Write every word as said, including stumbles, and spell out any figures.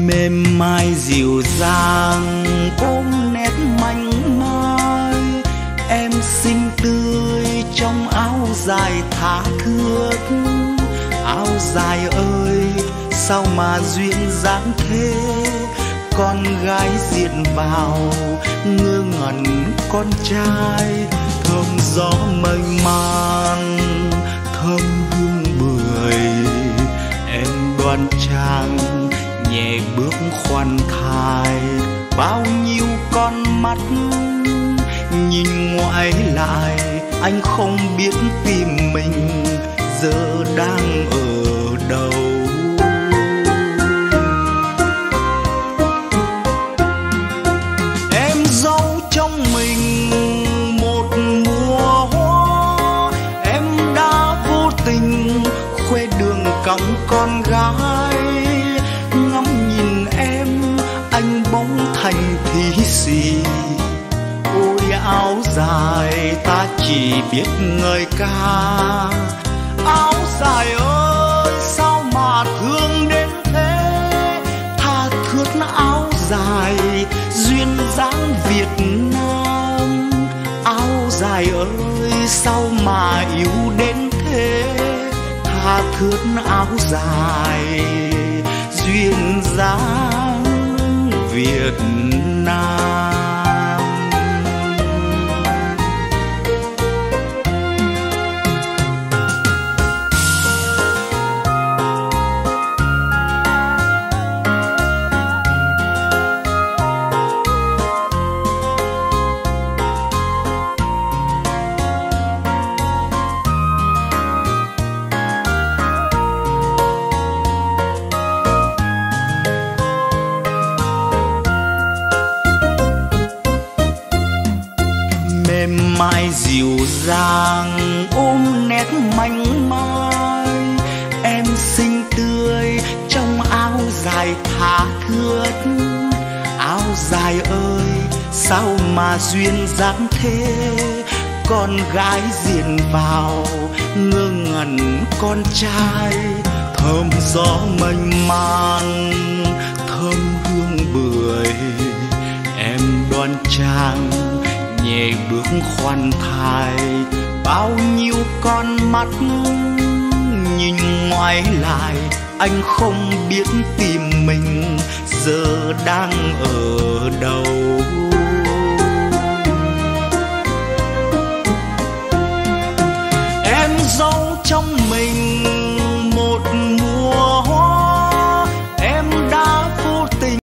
Mềm mại dịu dàng ôm nét manh mai, em xinh tươi trong áo dài tha thướt. Áo dài ơi sao mà duyên dáng thế, con gái diện vào ngơ ngẩn con trai. Thơm gió mênh mang thơm hương bưởi, em đoan trang nhẹ bước khoan thai. Bao nhiêu con mắt nhìn ngoái lại, anh không biết tìm mình giờ đang ở đâu. Em giấu trong mình một mùa hoa, em đã vô tình khoe đường cong con gái. Ngắm nhìn em anh bỗng thành thí sĩ, ôi áo dài ta chỉ biết ngợi ca. Áo dài ơi sao mà thương đến thế, tha thướt áo dài duyên dáng Việt Nam. Áo dài ơi sao mà yêu đến thế, tha thướt áo dài duyên dáng Việt Nam. Mềm mại dịu dàng ôm nét manh mai, em xinh tươi trong áo dài tha thướt. Áo dài ơi sao mà duyên dáng thế, con gái diện vào ngơ ngẩn con trai. Thơm gió mênh mang thơm hương bưởi, em đoan trang nhẹ bước khoan thai. Bao nhiêu con mắt nhìn ngoái lại, anh không biết tìm mình giờ đang ở đâu.